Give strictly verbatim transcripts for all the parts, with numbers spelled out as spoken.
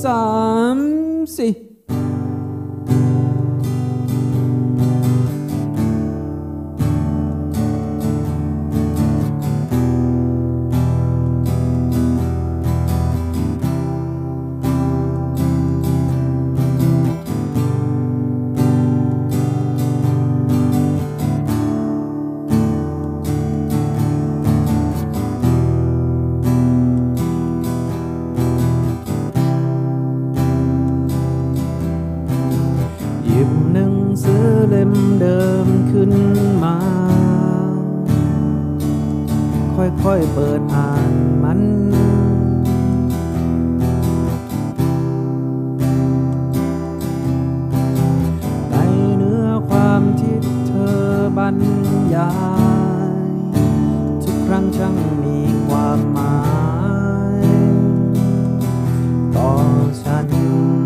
สามสี่หนังสือเล่มเดิมขึ้นมาค่อยๆเปิดอ่านมันในเนื้อความที่เธอบรรยายทุกครั้งช่างมีความหมายต่อฉัน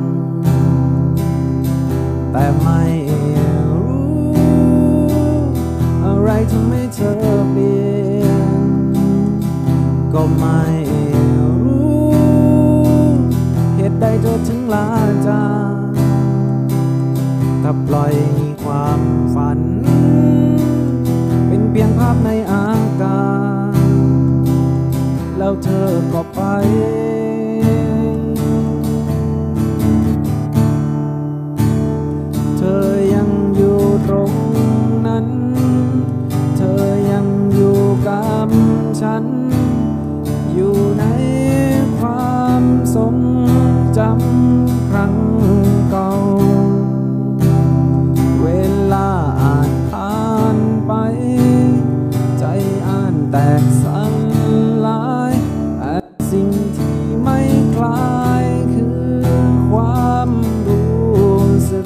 แต่ไม่รู้อะไรทำให้เธอเปลี่ยนก็ไม่รู้เหตุใดเธอถึงลาจากถ้าปล่อยความฝันเป็นเพียงภาพในอากาศแล้วเธอก็ไปเธอยังอยู่ตรงนั้นเธอยังอยู่กับฉันอยู่ในความทรงจำครั้งเก่าเวลาอาจผ่านไปใจอ่านแตกสลายแต่สิ่งที่ไม่คล้ายคือความรู้สึก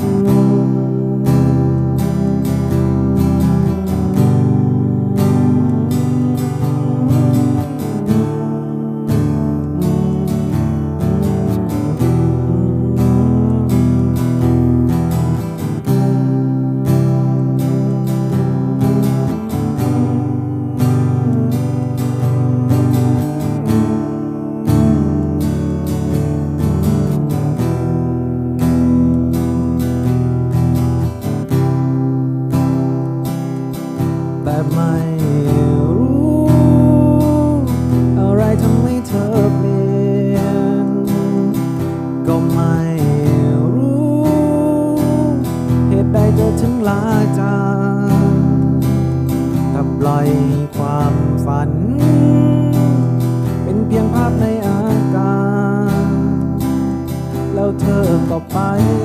แต่ไม่รู้อะไรทำให้เธอเปลี่ยนก็ไม่รู้เหตุใดเธอถึงลาจากถ้าปล่อยความฝันเป็นเพียงภาพในอากาศแล้วเธอก็ไป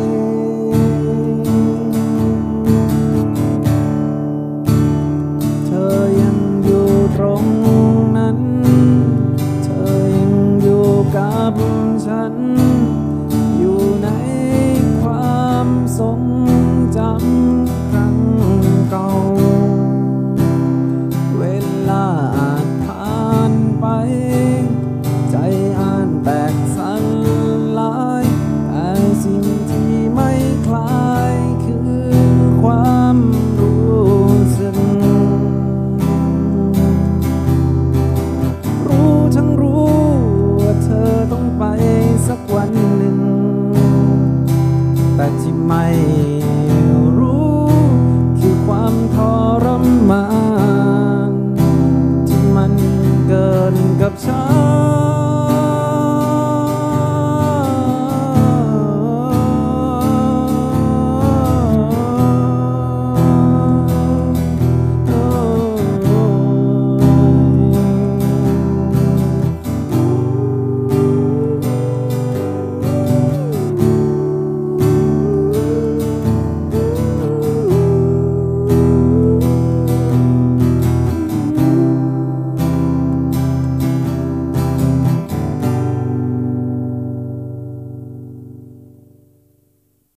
ตรงนั้นเธอยังอยู่กับฉันอยู่ในความทรงจำครั้งเก่าเวลาอาจผ่านไปใจอ่านแตกสลายแต่สิ่งที่ไม่คล้ายคือความรู้สึกทั้งรู้ว่าเธอต้องไปสักวันหนึ่งแต่ที่ไม่